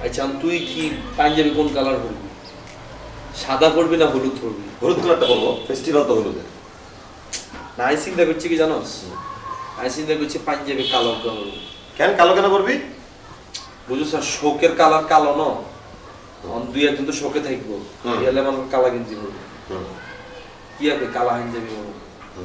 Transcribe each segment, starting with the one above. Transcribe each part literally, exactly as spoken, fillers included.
আচ্ছা তুই কি পাঞ্জাবি কোন কালার পরবি? সাদা পরবি না হলুদ পরবি? হলুদ কালারটা পরবো, ফেস্টিভ্যাল তো হলুদের। না আমি চিন্তা করছি কি জানোস, আমি চিন্তা করছি পাঞ্জাবি কালো করবো। কেন কালো কেন করবি? বুঝছো স্যার, শোকের কালার কালো ন, দুই একজন তো শোকে থাকবো, এলে আমার কালা গেঞ্জি করবো, কি হবে কালা পাঞ্জাবি করবো।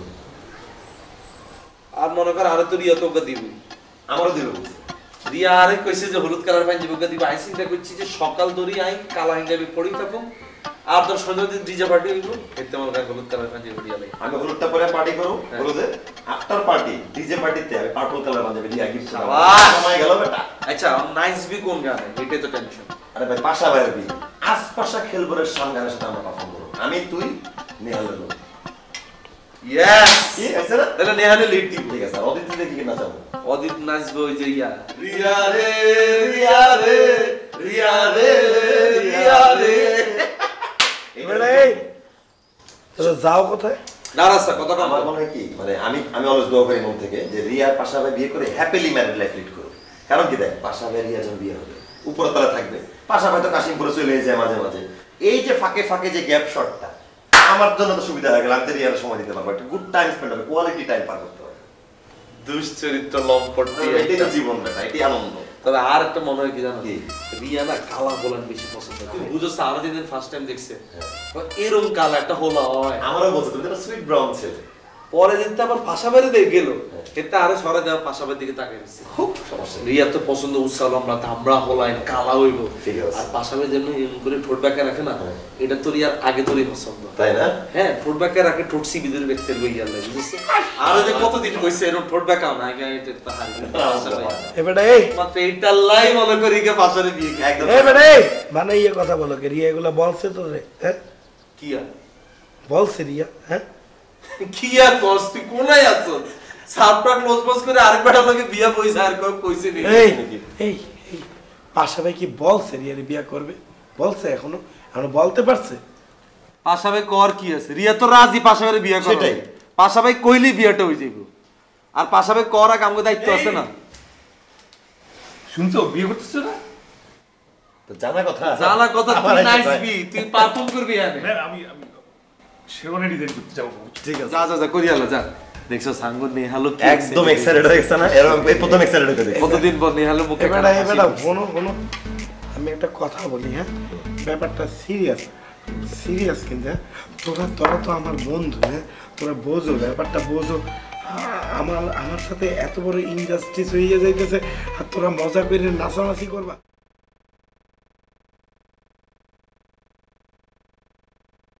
আর মনে কর আরে তো রিয়া তোকে দিবি, আমারও দিব। রিয়া আরে কইছে যে হলুদ কালার পাঞ্জাবি ওকে দিবি। আমি চিন্তা করছি যে সকাল ধরে আই কালা পাঞ্জাবি পরেই থাকুম, আর তোর সন্ধ্যা দিন ডিজে পার্টি হইব, এতে মনে কর হলুদ কালার পাঞ্জাবি রিয়া লাগে। আমি হলুদটা পরে পার্টি করব, হলুদে আফটার পার্টি ডিজে পার্টিতে আমি পার্পল কালার পাঞ্জাবি দিয়ে গিফট করব। সময় গেল বেটা। আচ্ছা নাইস বি কোন গানে, এটাই তো টেনশন। আরে ভাই পাশা ভাইয়ের বি আশপাশা খেলবরের সান গানের সাথে আমরা পারফর্ম করব। আমি তুই নেহালের লোক। ইয়েস কি আছে না? তাহলে নেহালে লিড দিব। ঠিক আছে, অদিত দেখি কি নাচাবো। অদিত নাচবে ওই যে ইয়া রিয়া রে রিয়া রে রিয়া রে রিয়া রে। এই তোরা যাও কোথায়? না রাস্তা কথা কম। আমার মনে হয় কি মানে আমি আমি অলওয়েজ দোয়া করি মন থেকে যে রিয়ার পাশা ভাই বিয়ে করে হ্যাপিলি ম্যারিড লাইফ লিড করুক। কারণ কি দেখ, পাশা ভাই রিয়া যখন বিয়ে হবে উপরে তলা থাকবে, পাশা ভাই তো কাশিমপুরে চলে যায় মাঝে মাঝে, এই যে ফাঁকে ফাঁকে যে গ্যাপ শটটা আমার জন্য তো সুবিধা হয়ে গেল। আমি তো রিয়ার সময় দিতে পারবো, একটা গুড টাইম স্পেন্ড হবে, কোয়ালিটি টাইম পার করতে হবে। দুশ্চরিত্র লম্পট দিয়ে এটাই তো জীবন বেটা, এটাই আনন্দ। তবে আর একটা মনে হয় কি জানো, রিয়া না কালা বলেন বেশি পছন্দ। তুমি বুঝছো সারা দিন ফার্স্ট টাইম দেখছে এরকম কালা একটা হলা হয়। আমারও বলছে তুমি তো সুইট ব্রাউন ছেলে। পরে দিন তো আবার পাশাবাড়ি দিয়ে গেল, এটা আরে সরে দেওয়া পাশাবাড়ির দিকে তাকিয়ে দিচ্ছে। খুব সমস্যা। রিয়া তো পছন্দ উৎসাহ আমরা আমরা হলাই কালা হইব, ঠিক আছে। আর পাশাবাড়ি যেন এরকম করে ঠোঁট ব্যাকে রাখে না, এটা তো রিয়ার আগে তোরই পছন্দ, তাই না? হ্যাঁ ঠোঁট ব্যাকে রাখে, ঠোঁট সিবিদের ব্যক্তির বই গেল বুঝছিস। আর যে কতদিন কইছে এরকম ঠোঁট ব্যাকাও না, আগে এটা তো হারি এবারে এই মাত্র এইটা লাই মনে করি কে পাশারে বিয়ে একদম। এবারে এই মানে ইয়ে কথা বলো কে রিয়া এগুলা বলছে তো রে? হ্যাঁ কি আর বলছে রিয়া? হ্যাঁ কি আর কস তুই কোনায় আছো? সাতটা ক্লোজ বস করে আরেকটা লাগে বিয়া পয়সা আর কই কইছে নি। এই এই এই পাশা ভাই কি বলছে রিয়া বিয়া করবে? বলছে এখনো এখনো বলতে পারছে? পাশাবে কর কি আছে, রিয়া তো রাজি পাশাবে বিয়া করে, সেটাই পাশাবে কইলি বিয়াটা হই যাইবো, আর পাশাবে কর আর আমগো দায়িত্ব আছে না। শুনছো বিয়ে করতেছ না? তো জানা কথা, জানা কথা, তুই নাইস বি, তুই পারফর্ম করবি আরে। হ্যাঁ আমি আমি শেরওয়ানি ডিজাইন করতে যাব। ঠিক আছে যা যা যা করি আলো যা। দেখছো সাঙ্গ নেহালো কি একদম এক্সাইটেড হয়ে গেছে না? এরকম এই প্রথম এক্সাইটেড হয়ে গেছে। কতদিন পর নেহালো মুখে এবারে এবারে শোনো শোনো আমি একটা কথা বলি, হ্যাঁ ব্যাপারটা সিরিয়াস সিরিয়াস কিন্তু, হ্যাঁ তোরা তোরা তো আমার বন্ধু, হ্যাঁ তোরা বোঝো ব্যাপারটা বোঝো। আমার আমার সাথে এত বড় ইনজাস্টিস হয়ে যাইতেছে আর তোরা মজা করে নাচানাচি করবা।